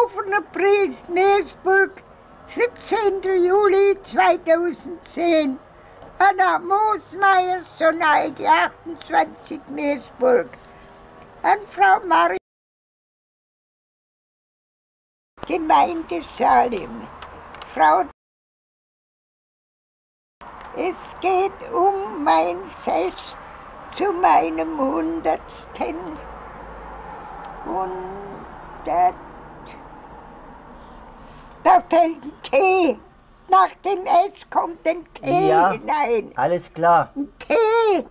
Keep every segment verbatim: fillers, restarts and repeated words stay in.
Offener-Brief, Meersburg, vierzehnten Juli zweitausendzehn. Frau Moosmayer, Sonalge achtundzwanzig, Meersburg. An Frau Maria, Gemeinde Salem. Frau, es geht um mein Fest zu meinem Hundertsten. Hundert. Da fällt ein T. Nach dem S kommt ein T ja, hinein. Alles klar. Ein T.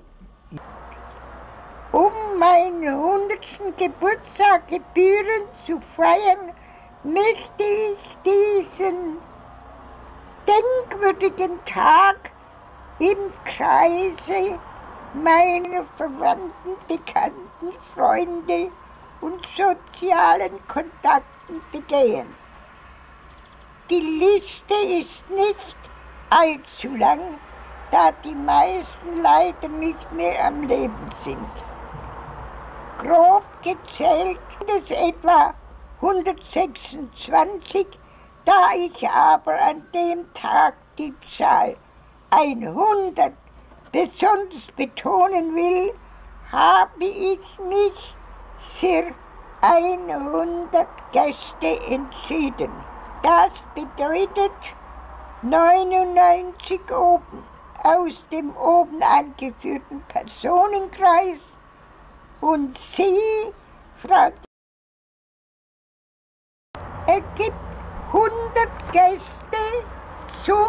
Um meinen hundertsten Geburtstag gebührend zu feiern, möchte ich diesen denkwürdigen Tag im Kreise meiner Verwandten, Bekannten, Freunde und sozialen Kontakten begehen. Die Liste ist nicht allzu lang, da die meisten leider nicht mehr am Leben sind. Grob gezählt sind es etwa hundertsechsundzwanzig, da ich aber an dem Tag die Zahl hundert besonders betonen will, habe ich mich für hundert Gäste entschieden. Das bedeutet neunundneunzig oben aus dem oben angeführten Personenkreis und Sie, Frau, ergibt hundert Gäste zum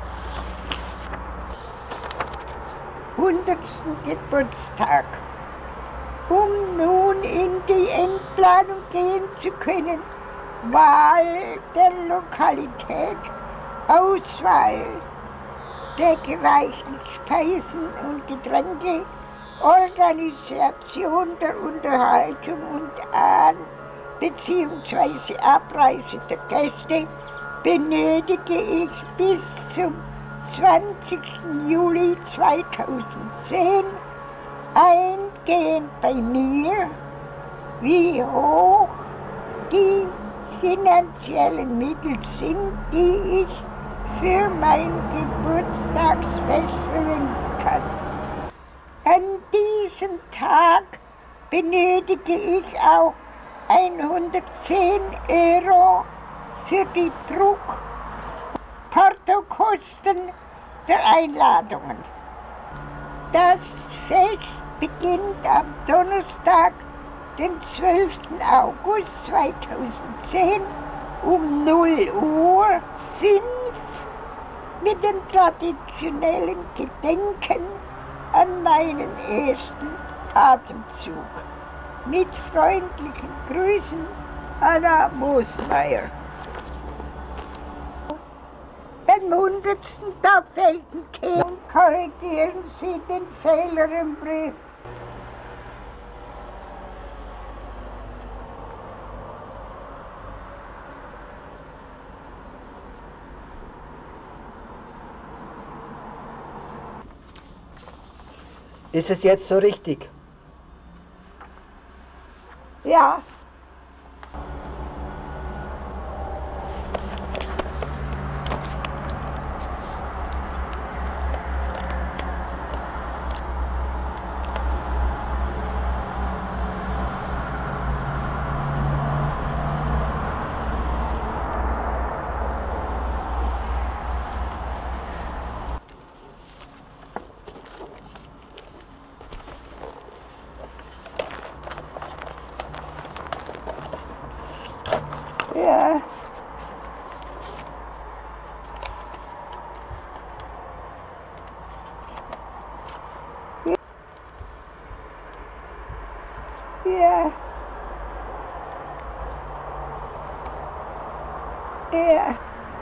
hundertsten Geburtstag. Um nun in die Endplanung gehen zu können, Wahl der Lokalität, Auswahl der gereichten Speisen und Getränke, Organisation der Unterhaltung und An- bzw. Abreise der Gäste benötige ich bis zum zwanzigsten Juli zweitausendzehn eingehend bei mir, wie hoch die finanziellen Mittel sind, die ich für mein Geburtstagsfest verwenden kann. An diesem Tag benötige ich auch hundertzehn Euro für die Druck- und Portokosten der Einladungen. Das Fest beginnt am Donnerstag, den zwölften August zweitausendzehn um null Uhr fünf mit dem traditionellen Gedenken an meinen ersten Atemzug. Mit freundlichen Grüßen, Frau Moosmayer. Beim hundertsten da fällt ein T und korrigieren Sie den Fehler im Brief. Ist es jetzt so richtig? Ja. Ja. Ja. Ja.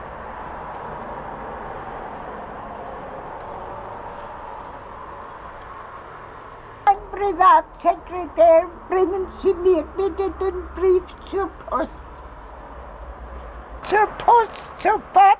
Ein Privatsekretär, bringen Sie mir bitte den Brief zur Post. Zur Post sofort.